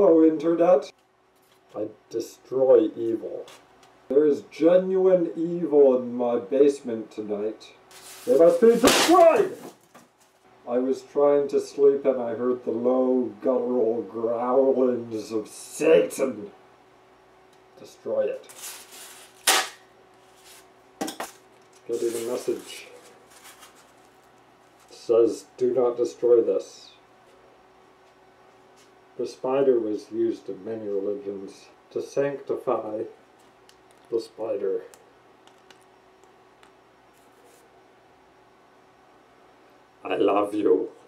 Hello, Internet. I destroy evil. There is genuine evil in my basement tonight. They must be destroyed! I was trying to sleep and I heard the low, guttural growlings of Satan. Destroy it. Getting a message. It says, do not destroy this. The spider was used in many religions to sanctify the spider. I love you.